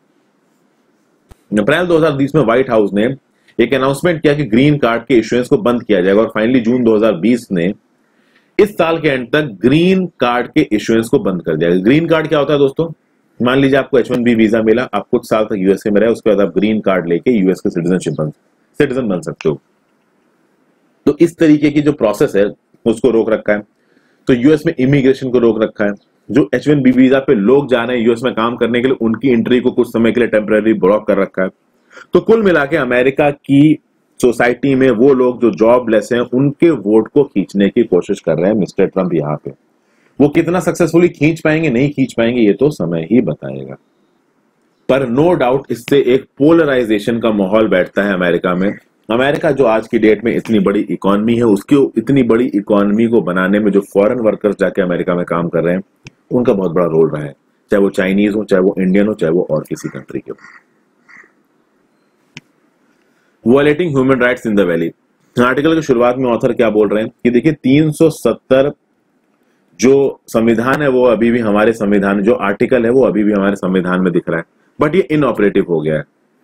अप्रैल 2020 में व्हाइट हाउस ने एक अनाउंसमेंट किया कि ग्रीन कार्ड के इश्यूएंस को बंद किया जाएगा, और फाइनली जून 2020 ने इस साल के एंड तक ग्रीन कार्ड के इश्यूएंस को बंद कर दिया। ग्रीन कार्ड क्या होता है दोस्तों? मान लीजिए आपको H1B वीजा मिला, आप कुछ साल तक यूएसए में रहे, उसके बाद आप ग्रीन कार्ड लेके यूएस के सिटीजन बन सकते हो। तो इस तरीके की जो प्रोसेस है उसको रोक रखा है। तो यूएस में इमिग्रेशन को रोक रखा है। जो H1B वीजा पे लोग जा रहे हैं यूएस में काम करने के लिए, उनकी एंट्री को कुछ समय के लिए टेम्पररी ब्लॉक कर रखा है। तो कुल मिला के अमेरिका की सोसाइटी में वो लोग जो जॉबलेस हैं, उनके वोट को खींचने की कोशिश कर रहे हैं मिस्टर ट्रंप यहाँ पे। वो कितना सक्सेसफुली खींच पाएंगे नहीं खींच पाएंगे ये तो समय ही बताएगा, पर नो डाउट इससे एक पोलराइजेशन का माहौल बैठता है अमेरिका में। अमेरिका जो आज की डेट में इतनी बड़ी इकोनॉमी है, उसकी इतनी बड़ी इकोनॉमी को बनाने में जो फॉरेन वर्कर्स जाके अमेरिका में काम कर रहे हैं, उनका बहुत बड़ा रोल रहा है, चाहे वो चाइनीज हो, चाहे वो इंडियन हो, चाहे वो और किसी कंट्री के हो। Violating human rights in the valley, article की शुरुआत में ऑथर क्या बोल रहे हैं कि देखिए 370 जो संविधान है वो अभी भी हमारे संविधान, जो आर्टिकल है वो अभी भी हमारे संविधान में दिख रहा है, बट ये इनऑपरेटिव हो गया है।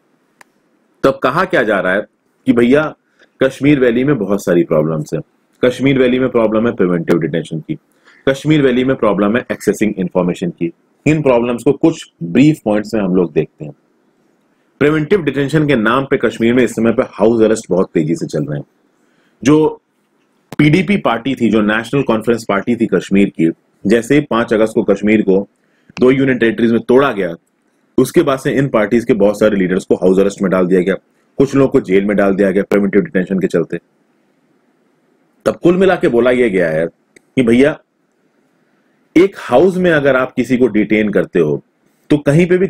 तब कहा क्या जा रहा है कि भैया कश्मीर वैली में बहुत सारी प्रॉब्लम्स है। कश्मीर वैली में प्रॉब्लम है प्रिवेंटिव डिटेंशन की, कश्मीर वैली में प्रॉब्लम है एक्सेसिंग इंफॉर्मेशन की। इन प्रॉब्लम्स को कुछ ब्रीफ पॉइंट्स में हम लोग देखते हैं। प्रिवेंटिव डिटेंशन के नाम पे कश्मीर में इस समय पे हाउस अरेस्ट बहुत तेजी से चल रहे हैं। जो पीडीपी पार्टी थी, जो नेशनल कॉन्फ्रेंस पार्टी थी कश्मीर की, जैसे 5 अगस्त को कश्मीर को 2 यूनियन टेरिटरीज में तोड़ा गया, उसके बाद से इन पार्टीज के बहुत सारे लीडर्स को हाउस अरेस्ट में डाल दिया गया, कुछ लोगों को जेल में डाल दिया गया प्रिवेंटिव डिटेंशन के चलते। तब कुल मिला के बोला यह गया है कि भैया एक हाउस में अगर आप किसी को डिटेन करते हो तो कहीं पे भी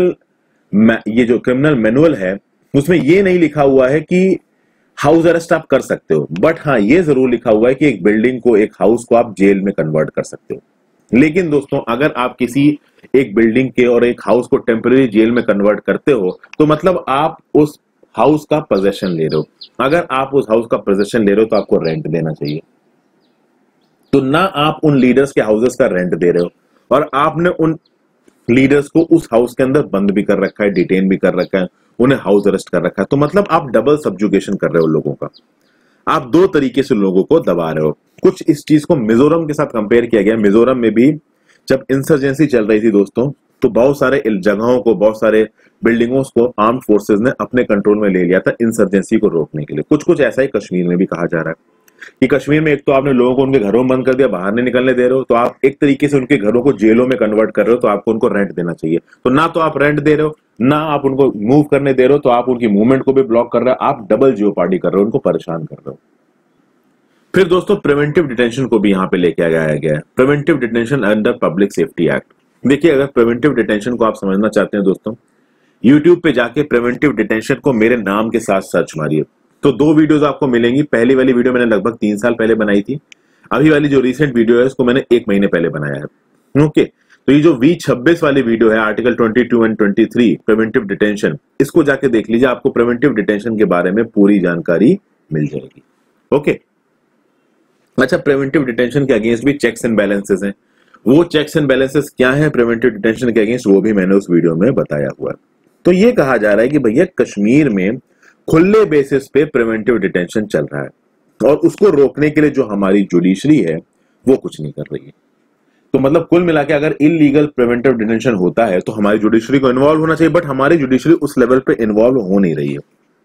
ये जो क्रिमिनल मैनुअल है उसमें ये नहीं लिखा हुआ है कि हाउस अरेस्ट आप कर सकते हो, बट हाँ ये जरूर लिखा हुआ है कि एक बिल्डिंग को, एक हाउस को आप जेल में कन्वर्ट कर सकते हो। लेकिन दोस्तों अगर आप किसी एक बिल्डिंग के और एक हाउस को टेम्पररी जेल में कन्वर्ट करते हो तो मतलब आप उस हाउस का पोजेशन ले रहे हो। अगर आप उस हाउस का पोजेशन ले रहे हो तो आपको रेंट देना चाहिए। तो ना आप उन लीडर्स के हाउसेस का रेंट दे रहे हो और आपने उन लीडर्स को उस हाउस के अंदर बंद भी कर रखा है, डिटेन भी कर रखा है, उन्हें हाउस अरेस्ट कर रखा है। तो मतलब आप डबल सब्जुगेशन कर रहे हो लोगों का, आप 2 तरीके से लोगों को दबा रहे हो। कुछ इस चीज को मिजोरम के साथ कंपेयर किया गया। मिजोरम में भी जब इंसर्जेंसी चल रही थी दोस्तों, तो बहुत सारे जगहों को, बहुत सारे बिल्डिंगों को आर्म्ड फोर्सेस ने अपने कंट्रोल में ले लिया था इंसर्जेंसी को रोकने के लिए। कुछ ऐसा ही कश्मीर में भी कहा जा रहा है कि कश्मीर में एक तो आपने लोगों को उनके घरों में बंद कर दिया, बाहर नहीं निकलने दे रहे हो, तो आप एक तरीके से उनके घरों को जेलों में कन्वर्ट कर रहे हो, तो आपको उनको रेंट देना चाहिए। तो ना तो आप रेंट दे रहे हो, ना आप उनको मूव करने दे रहे हो, तो आप उनकी मूवमेंट को भी ब्लॉक कर रहे हो, आप डबल जियोपार्डी कर रहे हो, उनको परेशान कर रहे हो। फिर दोस्तों प्रिवेंटिव डिटेंशन को भी यहाँ पे लेके आया गया है, preventive detention under public safety act. देखिए अगर प्रिवेंटिव डिटेंशन को आप समझना चाहते हैं दोस्तों, यूट्यूब पे जाके प्रिवेंटिव डिटेंशन को मेरे नाम के साथ सर्च मारिए, तो 2 वीडियोस आपको मिलेंगी। पहली वाली वीडियो मैंने लगभग 3 साल पहले बनाई थी, अभी वाली जो रिसेंट वीडियो है उसको मैंने 1 महीने पहले बनाया है। ओके, तो ये जो V26 वाली वीडियो है, आर्टिकल 22 एंड 23 प्रिवेंटिव डिटेंशन, इसको जाके देख लीजिए, आपको प्रिवेंटिव डिटेंशन के बारे में पूरी जानकारी मिल जाएगी। ओके, अच्छा, प्रिवेंटिव डिटेंशन के अगेंस्ट भी चेक्स एंड बैलेंसेस हैं। वो चेक्स एंड बैलेंसेस क्या है प्रिवेंटिव डिटेंशन के अगेंस्ट, वो भी मैंने उस वीडियो में बताया हुआ है। तो ये कहा जा रहा है कि भैया कश्मीर में खुले बेसिस पे प्रिवेंटिव डिटेंशन चल रहा है और उसको रोकने के लिए जो हमारी जुडिशरी है वो कुछ नहीं कर रही है। तो मतलब कुल मिला के अगर इलीगल प्रिवेंटिव डिटेंशन होता है तो हमारी जुडिशरी को इन्वॉल्व होना चाहिए, बट हमारी जुडिशरी उस लेवल पे इन्वॉल्व हो नहीं रही है।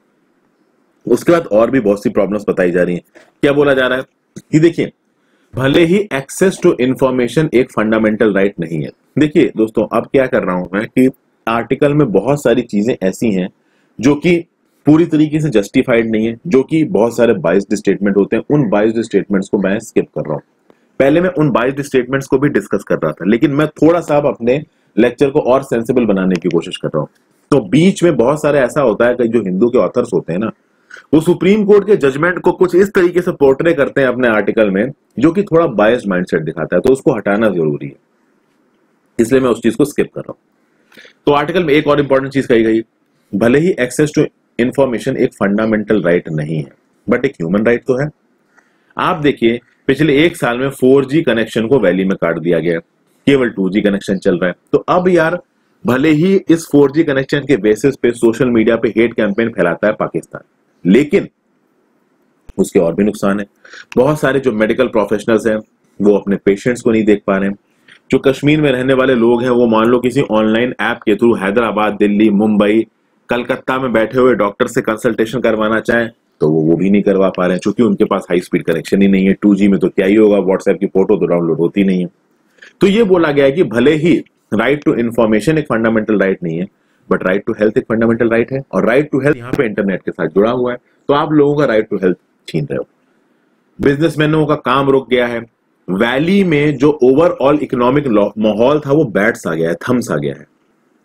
उसके बाद और भी बहुत सी प्रॉब्लम्स बताई जा रही हैं। क्या बोला जा रहा है कि देखिए, भले ही एक्सेस टू इंफॉर्मेशन एक फंडामेंटल राइट नहीं है। देखिए दोस्तों, अब क्या कर रहा हूं मैं कि आर्टिकल में बहुत सारी चीजें ऐसी हैं जो कि पूरी तरीके से जस्टिफाइड नहीं है, जो कि बहुत सारे बाइस्ड स्टेटमेंट होते हैं। उन बाइस्ड स्टेटमेंट्स को मैं स्किप कर रहा हूं। पहले मैं उन बाइस्ड स्टेटमेंट्स को भी डिस्कस कर रहा था, लेकिन मैं थोड़ा सा अब अपने लेक्चर को और सेंसिबल बनाने की कोशिश कर रहा हूं। तो बीच में बहुत सारे ऐसा होता है कि जो हिंदू के ऑथर्स होते हैं ना, वो सुप्रीम कोर्ट के जजमेंट को कुछ इस तरीके से पोर्ट्रे करते हैं अपने आर्टिकल में, जो कि थोड़ा बायस्ड माइंडसेट दिखाता है, तो उसको हटाना जरूरी है, इसलिए मैं उस चीज को स्किप कर रहा हूं। तो आर्टिकल में एक और इंपॉर्टेंट चीज कही गई, भले ही एक्सेस टू इंफॉर्मेशन एक फंडामेंटल राइट नहीं है, बट एक ह्यूमन राइट तो है। आप देखिए पिछले एक साल में 4G कनेक्शन को वैली में काट दिया गया, केवल 2G कनेक्शन चल रहा है। तो अब यार भले ही इस 4G कनेक्शन के बेसिस पे सोशल मीडिया पे हेट कैंपेन फैलाता है पाकिस्तान, लेकिन उसके और भी नुकसान है। बहुत सारे जो मेडिकल प्रोफेशनल्स हैं वो अपने पेशेंट्स को नहीं देख पा रहे हैं। जो कश्मीर में रहने वाले लोग हैं वो मान लो किसी ऑनलाइन ऐप के थ्रू हैदराबाद, दिल्ली, मुंबई, कलकत्ता में बैठे हुए डॉक्टर से कंसल्टेशन करवाना चाहें तो वो भी नहीं करवा पा रहे हैं, क्योंकि उनके पास हाई स्पीड कनेक्शन ही नहीं है। 2G में तो क्या ही होगा, व्हाट्सएप की फोटो तो डाउनलोड होती नहीं है। तो ये बोला गया है कि भले ही राइट टू इंफॉर्मेशन एक फंडामेंटल राइट नहीं है, बट राइट टू हेल्थ एक फंडामेंटल राइट है, और राइट टू हेल्थ यहाँ पे इंटरनेट के साथ जुड़ा हुआ है। तो आप लोगों का राइट टू हेल्थ छीन रहे हो। बिजनेसमैनों का काम रुक गया है। वैली में जो ओवरऑल इकोनॉमिक माहौल था वो बैठ सा गया है, थम सा गया है।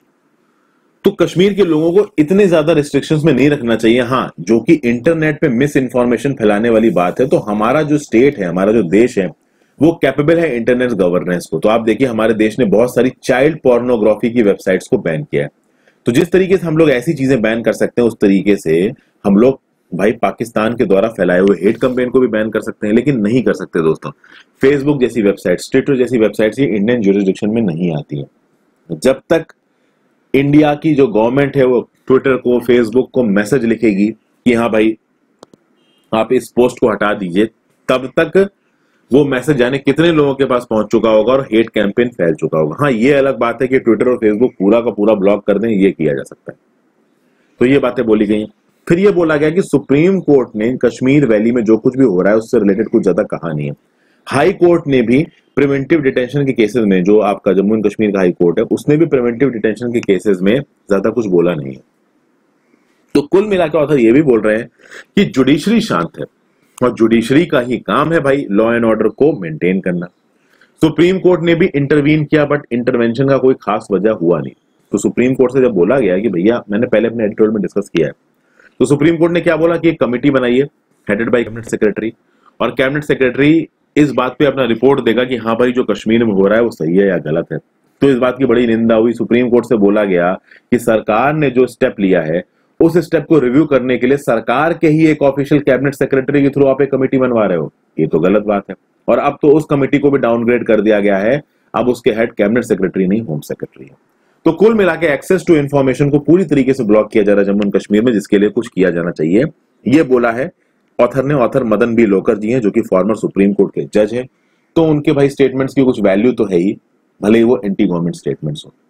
तो कश्मीर के लोगों को इतने ज्यादा रिस्ट्रिक्शंस में नहीं रखना चाहिए। हाँ, जो कि इंटरनेट पे मिस इन्फॉर्मेशन फैलाने वाली बात है, तो हमारा जो स्टेट है, हमारा जो देश है, वो कैपेबल है इंटरनेट गवर्नेंस को। तो आप देखिए हमारे देश ने बहुत सारी चाइल्ड पोर्नोग्राफी की वेबसाइट्स को बैन किया है। तो जिस तरीके से हम लोग ऐसी चीजें बैन कर सकते हैं, उस तरीके से हम लोग भाई पाकिस्तान के द्वारा फैलाए हुए हेट कैंपेन को भी बैन कर सकते हैं, लेकिन नहीं कर सकते दोस्तों। फेसबुक जैसी वेबसाइट, ट्विटर जैसी वेबसाइट्स ये इंडियन ज्यूरिसडिक्शन में नहीं आती है। जब तक इंडिया की जो गवर्नमेंट है वो ट्विटर को, फेसबुक को मैसेज लिखेगी कि हाँ भाई आप इस पोस्ट को हटा दीजिए, तब तक वो मैसेज जाने कितने लोगों के पास पहुंच चुका होगा और हेट कैंपेन फैल चुका होगा। हाँ, ये अलग बात है कि ट्विटर और फेसबुक पूरा का पूरा ब्लॉक कर दें, ये किया जा सकता है। तो ये बातें बोली गई। फिर ये बोला गया कि सुप्रीम कोर्ट ने कश्मीर वैली में जो कुछ भी हो रहा है उससे रिलेटेड कुछ ज्यादा कहा नहीं है। हाई कोर्ट ने भी प्रिवेंटिव डिटेंशन के केसेस में, जो आपका जम्मू एंड कश्मीर का हाई कोर्ट है, उसने भी प्रिवेंटिव डिटेंशन के केसेस में ज्यादा कुछ बोला नहीं है। तो कुल मिलाकर ऑथर ये भी बोल रहे हैं कि जुडिशरी शांत है, और जुडिशरी का ही काम है भाई लॉ एंड ऑर्डर को मेंटेन करना। सुप्रीम कोर्ट ने भी इंटरवीन किया, बट इंटरवेंशन का कोई खास वजह हुआ नहीं। तो सुप्रीम कोर्ट से जब बोला गया कि भैया, मैंने पहले अपने एडिटोरियल में डिस्कस किया है, तो सुप्रीम कोर्ट ने क्या बोला कि एक कमेटी बनाई है हेडेड बाय कैबिनेट सेक्रेटरी, और कैबिनेट सेक्रेटरी इस बात पे अपना रिपोर्ट देगा कि हाँ भाई जो कश्मीर में हो रहा है वो सही है या गलत है। तो इस बात की बड़ी निंदा हुई। सुप्रीम कोर्ट से बोला गया कि सरकार ने जो स्टेप लिया है उस स्टेप को रिव्यू करने के लिए सरकार के ही एक ऑफिशियल कैबिनेट सेक्रेटरी के थ्रू आप एक कमेटी बनवा रहे हो, ये तो गलत बात है। और अब तो उस कमेटी को भी डाउनग्रेड कर दिया गया है, अब उसके हेड कैबिनेट सेक्रेटरी नहीं होम सेक्रेटरी है। तो कुल मिला के एक्सेस टू इंफॉर्मेशन को पूरी तरीके से ब्लॉक किया जा रहा है जम्मू एंड कश्मीर में, जिसके लिए कुछ किया जाना चाहिए। ये बोला है ऑथर ने। ऑथर मदन बी लोकर जी हैं, जो कि फॉर्मर सुप्रीम कोर्ट के जज हैं। तो उनके भाई स्टेटमेंट्स की कुछ वैल्यू तो है ही, भले ही वो एंटी गवर्नमेंट स्टेटमेंट्स हो।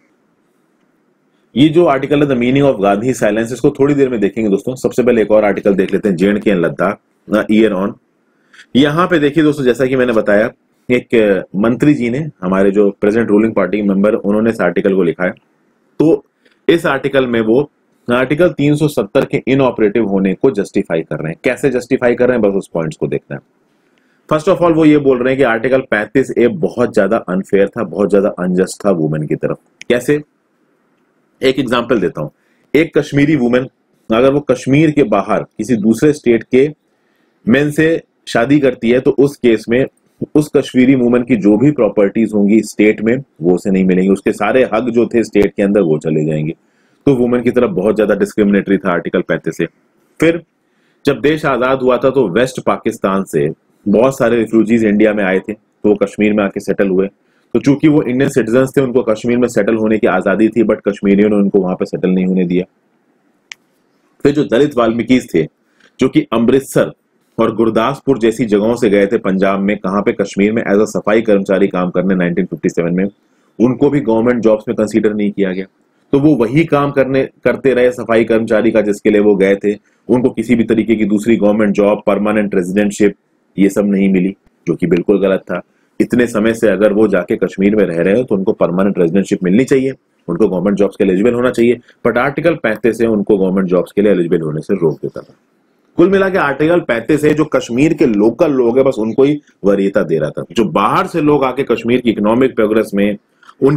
ये जो आर्टिकल है the meaning of Gandhi silence, इसको थोड़ी देर में देखेंगे दोस्तों। सबसे पहले एक और आर्टिकल देख लेते हैं, J&K and Ladakh year on. यहां पे देखिए दोस्तों, जैसा कि मैंने बताया, एक मंत्री जी ने, हमारे जो प्रेजेंट रूलिंग पार्टी के मेंबर, उन्होंने इस आर्टिकल को लिखा है। तो इस आर्टिकल में वो आर्टिकल 370 के इनऑपरेटिव होने को जस्टिफाई कर रहे हैं। कैसे जस्टिफाई कर रहे हैं, बस उस पॉइंट्स को देखना है। फर्स्ट ऑफ ऑल वो ये बोल रहे हैं कि आर्टिकल 35A बहुत ज्यादा अनफेयर था, बहुत ज्यादा अनजस्ट था वुमेन की तरफ। कैसे? एक एग्जांपल देता हूं। एक कश्मीरी वुमेन अगर वो कश्मीर के बाहर किसी दूसरे स्टेट के मेन से शादी करती है, तो उस केस में उस कश्मीरी वुमेन की जो भी प्रॉपर्टीज होंगी स्टेट में, वो उसे नहीं मिलेंगी। उसके सारे हक जो थे स्टेट के अंदर वो चले जाएंगे। तो वुमेन की तरफ बहुत ज्यादा डिस्क्रिमिनेटरी था आर्टिकल 35A। फिर जब देश आजाद हुआ था तो वेस्ट पाकिस्तान से बहुत सारे रिफ्यूजीज इंडिया में आए थे, तो वो कश्मीर में आके सेटल हुए। तो चूंकि वो इंडियन सिटीजन थे, उनको कश्मीर में सेटल होने की आजादी थी, बट कश्मीरियों ने उनको वहां पे सेटल नहीं होने दिया। फिर जो दलित वाल्मीकिस थे, जो कि अमृतसर और गुरदासपुर जैसी जगहों से गए थे पंजाब में, कहां पे कश्मीर में एज अ सफाई कर्मचारी काम करने 1957 में, उनको भी गवर्नमेंट जॉब्स में कंसीडर नहीं किया गया। तो वो वही काम करते रहे सफाई कर्मचारी का जिसके लिए वो गए थे। उनको किसी भी तरीके की दूसरी गवर्नमेंट जॉब, परमानेंट रेजिडेंटशिप, ये सब नहीं मिली, जो कि बिल्कुल गलत था। इतने समय से अगर वो जाके कश्मीर में रह रहे हो तो उनको परमानेंट रेजिडेंटशिप मिलनी चाहिए, उनको गवर्नमेंट जॉब्स के लिए एलिजिबल होना चाहिए। बट आर्टिकल 35 से उनको गवर्नमेंट जॉब्स के लिए एलिजिबल होने से रोक देता था। कुल मिला के आर्टिकल 35 है जो कश्मीर के लोकल लोग है, बस उनको ही वरीयता दे रहा था। जो बाहर से लोग आके कश्मीर की इकोनॉमिक प्रोग्रेस में, उनकी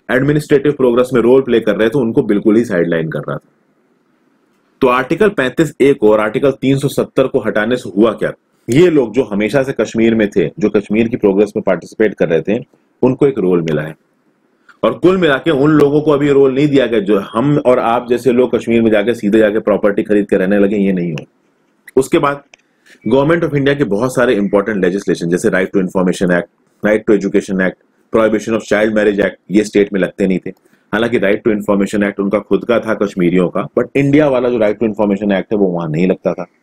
एडमिनिस्ट्रेटिव प्रोग्रेस में रोल प्ले कर रहे थे उनको बिल्कुल ही साइडलाइन कर रहा था। तो आर्टिकल 35A को और आर्टिकल 370 को हटाने से हुआ क्या, ये लोग जो हमेशा से कश्मीर में थे, जो कश्मीर की प्रोग्रेस में पार्टिसिपेट कर रहे थे, उनको एक रोल मिला है। और कुल मिला के उन लोगों को अभी रोल नहीं दिया गया जो हम और आप जैसे लोग कश्मीर में जाके सीधे जाके प्रॉपर्टी खरीद के रहने लगे, ये नहीं हो। उसके बाद गवर्नमेंट ऑफ इंडिया के बहुत सारे इंपॉर्टेंट लेजिस्लेशन जैसे right to information act, right to education act, prohibition of child marriage act, ये स्टेट में लगते नहीं थे। हालांकि राइट टू इंफॉर्मेशन एक्ट उनका खुद का था कश्मीरियों का, बट इंडिया वाला जो राइट टू इंफॉर्मेशन एक्ट है वो वहां नहीं लगता था।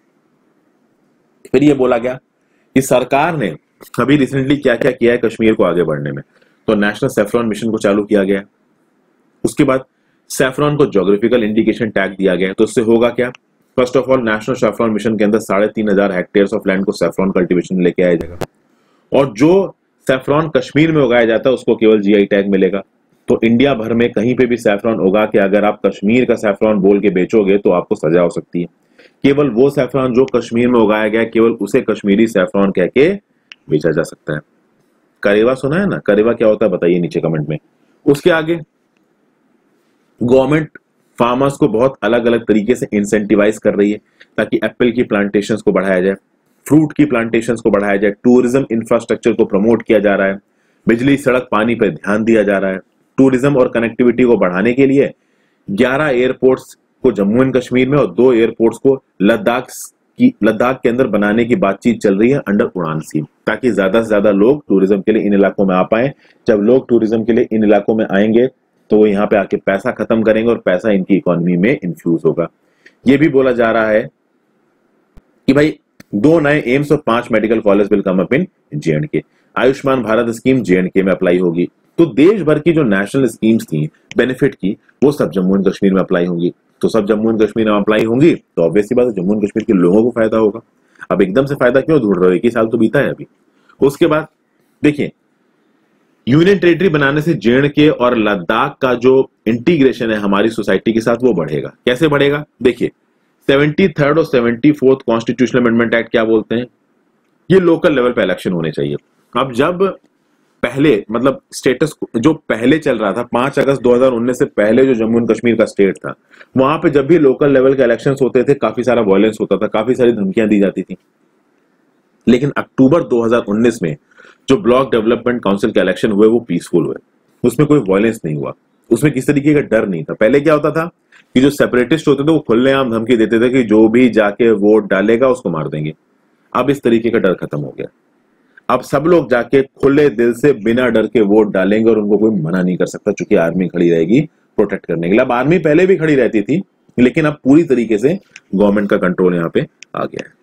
फिर ये बोला गया कि सरकार ने अभी रिसेंटली क्या क्या किया है कश्मीर को आगे बढ़ने में, तो नेशनल सेफ्रॉन मिशन को चालू किया गया। उसके बाद सेफ्रॉन को ज्योग्राफिकल इंडिकेशन टैग दिया गया। तो इससे होगा क्या, first of all national saffron mission के अंदर 3,500 हेक्टेयर ऑफ लैंड को सेफ्रॉन कल्टीवेशन लेके आया जाएगा, और जो सेफ्रॉन कश्मीर में उगाया जाता है उसको केवल जीआई टैग मिलेगा। तो इंडिया भर में कहीं पे भी सैफरॉन उगा के अगर आप कश्मीर का सैफरॉन बोल के बेचोगे तो आपको सजा हो सकती है। केवल वो सैफरॉन जो कश्मीर में उगाया गया केवल उसे कश्मीरी सैफरॉन कह के बेचा जा सकता है। करेवा सुना है ना, करेवा क्या होता है बताइए नीचे कमेंट में। उसके आगे गवर्नमेंट फार्मर्स को बहुत अलग अलग तरीके से इंसेंटिवाइज कर रही है ताकि एप्पल की प्लांटेशंस को बढ़ाया जाए, फ्रूट की प्लांटेशंस को बढ़ाया जाए, टूरिज्म इंफ्रास्ट्रक्चर को प्रमोट किया जा रहा है, बिजली सड़क पानी पर ध्यान दिया जा रहा है। टूरिज्म और कनेक्टिविटी को बढ़ाने के लिए 11 एयरपोर्ट्स को जम्मू एंड कश्मीर में और 2 एयरपोर्ट्स को लद्दाख के अंदर बनाने की बातचीत चल रही है अंडर उड़ान स्कीम, ताकि ज्यादा से ज्यादा लोग टूरिज्म के लिए इन इलाकों में आ पाए। जब लोग टूरिज्म के लिए इन इलाकों में आएंगे तो वो यहाँ पे आके पैसा खत्म करेंगे और पैसा इनकी इकोनॉमी में इन्फ्यूज होगा। ये भी बोला जा रहा है कि भाई 2 नए एम्स और 5 medical college will come up in J&K। Ayushman Bharat scheme J&K में अप्लाई होगी। तो देश भर की जो नेशनल स्कीम्स थी बेनिफिट की वो सब जम्मू एंड कश्मीर में अप्लाई होंगी। तो सब जम्मू एंड कश्मीर में अप्लाई होंगी तो ऑब्वियसली बात है जम्मू एंड कश्मीर के लोगों को फायदा होगा। अब एकदम से फायदा क्यों ढूंढ रहे हो, 21 साल तो बीता है अभी। उसके बाद देखिए यूनियन टेरिटरी बनाने से J&K और लद्दाख का जो इंटीग्रेशन है हमारी सोसाइटी के साथ वो बढ़ेगा। कैसे बढ़ेगा देखिए, 73rd और 74th कॉन्स्टिट्यूशनल अमेंडमेंट एक्ट क्या बोलते हैं, ये लोकल लेवल पे इलेक्शन होने चाहिए। अब जब पहले मतलब स्टेटस जो पहले चल रहा था 5 अगस्त 2019 से पहले जो जम्मू एंड कश्मीर का स्टेट था वहां पे जब भी लोकल लेवल के इलेक्शंस होते थे काफी सारा वायलेंस होता था, काफी सारी धमकियां दी जाती थी। लेकिन अक्टूबर 2019 में जो ब्लॉक डेवलपमेंट काउंसिल के इलेक्शन हुए वो पीसफुल हुए, उसमें कोई वायलेंस नहीं हुआ, उसमें किसी तरीके का डर नहीं था। पहले क्या होता था कि जो सेपरेटिस्ट होते थे वो खुलेआम धमकी देते थे कि जो भी जाके वोट डालेगा उसको मार देंगे। अब इस तरीके का डर खत्म हो गया। अब सब लोग जाके खुले दिल से बिना डर के वोट डालेंगे और उनको कोई मना नहीं कर सकता, क्योंकि आर्मी खड़ी रहेगी प्रोटेक्ट करने के लिए। अब आर्मी पहले भी खड़ी रहती थी लेकिन अब पूरी तरीके से गवर्नमेंट का कंट्रोल यहाँ पे आ गया है।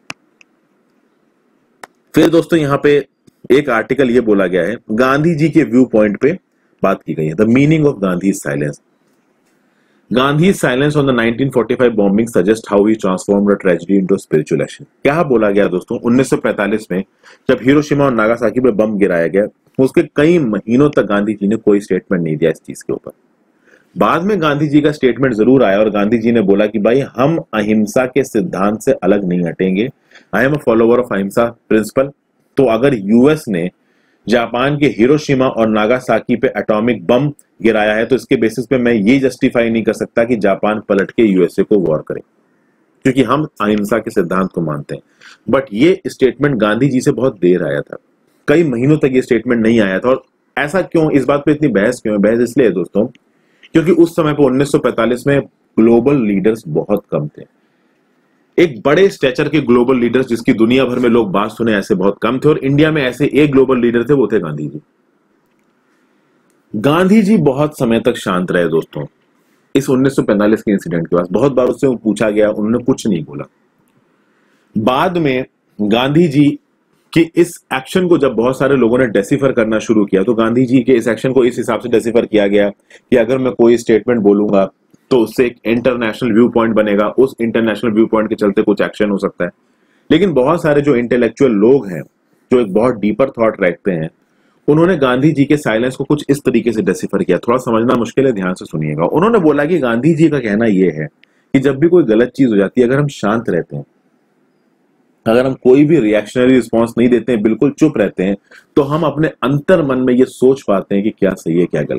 फिर दोस्तों यहाँ पे एक आर्टिकल ये बोला गया है, गांधी जी के व्यू पॉइंट पे बात की गई है, the meaning of Gandhi silence. Gandhi silence on the 1945 bombing suggest how he transformed the tragedy into spiritual action. क्या बोला गया दोस्तों, 1945 में जब हिरोशिमा और नागासाकी पे बम गिराया गया उसके कई महीनों तक गांधी जी ने कोई स्टेटमेंट नहीं दिया इस चीज के ऊपर। बाद में गांधी जी का स्टेटमेंट जरूर आया और गांधी जी ने बोला कि भाई हम अहिंसा के सिद्धांत से अलग नहीं हटेंगे, I am a follower of ahimsa principle. तो अगर यूएस ने जापान के हिरोशिमा और नागासाकी पे एटॉमिक बम गिराया है तो इसके बेसिस पे मैं ये जस्टिफाई नहीं कर सकता कि जापान पलट के यूएसए को वॉर करे, क्योंकि हम अहिंसा के सिद्धांत को मानते हैं। बट ये स्टेटमेंट गांधी जी से बहुत देर आया था, कई महीनों तक ये स्टेटमेंट नहीं आया था। और ऐसा क्यों, इस बात पे इतनी बहस क्यों है? बहस इसलिए है दोस्तों क्योंकि उस समय पे 1945 में ग्लोबल लीडर्स बहुत कम थे। एक बड़े स्टेचर के ग्लोबल लीडर्स जिसकी दुनिया भर में लोग बात सुने ऐसे बहुत कम थे, और इंडिया में ऐसे एक ग्लोबल लीडर थे, वो थे गांधी जी। गांधी जी बहुत समय तक शांत रहे दोस्तों। इस 1945 के इंसिडेंट के बाद बहुत बार उससे पूछा गया, उन्होंने कुछ नहीं बोला। बाद में गांधी जी कि इस एक्शन को जब बहुत सारे लोगों ने डेसिफर करना शुरू किया तो गांधी जी के इस एक्शन को इस हिसाब से डेसिफर किया गया कि अगर मैं कोई स्टेटमेंट बोलूंगा तो उससे एक इंटरनेशनल व्यू पॉइंट बनेगा, उस इंटरनेशनल व्यू पॉइंट के चलते कुछ एक्शन हो सकता है। लेकिन बहुत सारे जो इंटेलेक्चुअल लोग हैं जो एक बहुत डीपर थॉट रखते हैं उन्होंने गांधी जी के साइलेंस को कुछ इस तरीके से डेसिफर किया। थोड़ा समझना मुश्किल है, ध्यान से सुनिएगा। उन्होंने बोला कि गांधी जी का कहना यह है कि जब भी कोई गलत चीज हो जाती है, अगर हम शांत रहते हैं, अगर हम कोई भी रिएक्शनरी रिस्पॉन्स नहीं देते हैं, बिल्कुल चुप रहते हैं, तो हम अपने अंतर मन में ये सोच पाते हैं कि क्या सही है क्या गलत है।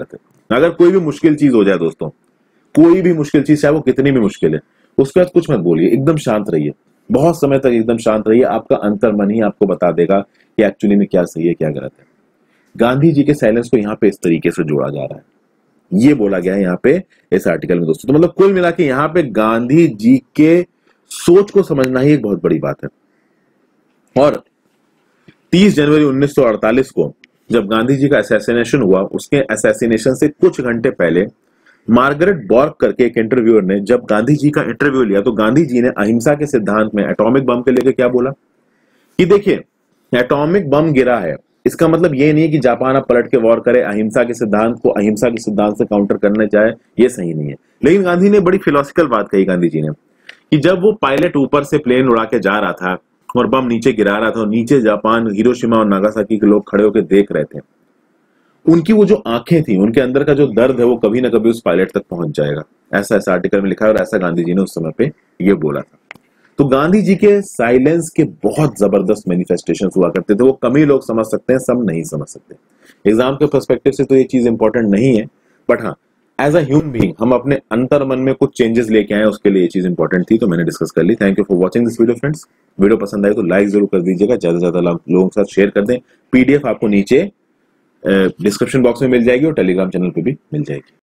अगर कोई भी मुश्किल चीज हो जाए दोस्तों, कोई भी मुश्किल चीज, चाहे वो कितनी भी मुश्किल है, उसके बाद कुछ मत बोलिए, एकदम शांत रहिए, बहुत समय तक एकदम शांत रहिए। आपका अंतर्मन ही आपको बता देगा कि एक्चुअली में क्या सही है क्या गलत है। गांधी जी के साइलेंस को यहाँ पे इस तरीके से जोड़ा जा रहा है, ये बोला गया है यहाँ पे इस आर्टिकल में दोस्तों। तो मतलब कुल मिला के यहाँ पे गांधी जी के सोच को समझना ही एक बहुत बड़ी बात है। और 30 जनवरी 1948 को जब गांधी जी का असैसिनेशन हुआ, उसके असैसिनेशन से कुछ घंटे पहले मार्गरेट बॉर्ग करके एक इंटरव्यूअर ने जब गांधी जी का इंटरव्यू लिया, तो गांधी जी ने अहिंसा के सिद्धांत में एटॉमिक बम के लेकर क्या बोला कि देखिए, एटॉमिक बम गिरा है, इसका मतलब ये नहीं है कि जापान अब पलट के वॉर करे, अहिंसा के सिद्धांत को अहिंसा के सिद्धांत से काउंटर करना चाहे, ये सही नहीं है। लेकिन गांधी ने बड़ी फिलोसफिकल बात कही, गांधी जी ने, कि जब वो पायलट ऊपर से प्लेन उड़ा के जा रहा था और बम नीचे गिरा रहा था और नीचे जापान, हिरोशिमा और नागासाकी के लोग खड़े होकर देख रहे थे, उनकी वो जो आंखें थी, उनके अंदर का जो दर्द है वो कभी ना कभी उस पायलट तक पहुंच जाएगा, ऐसा इस आर्टिकल में लिखा है और ऐसा गांधी जी ने उस समय पे ये बोला था। तो गांधी जी के साइलेंस के बहुत जबरदस्त मैनिफेस्टेशंस हुआ करते थे, वो कम ही लोग समझ सकते हैं, सब नहीं समझ सकते। एग्जाम के पर्सपेक्टिव से तो ये चीज इंपॉर्टेंट नहीं है, बट हाँ, एज अ ह्यूमन बीइंग हम अपने अंतर मन में कुछ चेंजेस लेके आए, उसके लिए ये चीज इंपॉर्टेंट थी, तो मैंने डिस्कस कर ली। Thank you for watching this video friends. Video पसंद आए तो लाइक जरूर कर दीजिएगा, ज्यादा से ज्यादा लोगों के साथ शेयर कर दें। पीडीएफ आपको नीचे डिस्क्रिप्शन बॉक्स में मिल जाएगी और टेलीग्राम चैनल पे भी मिल जाएगी।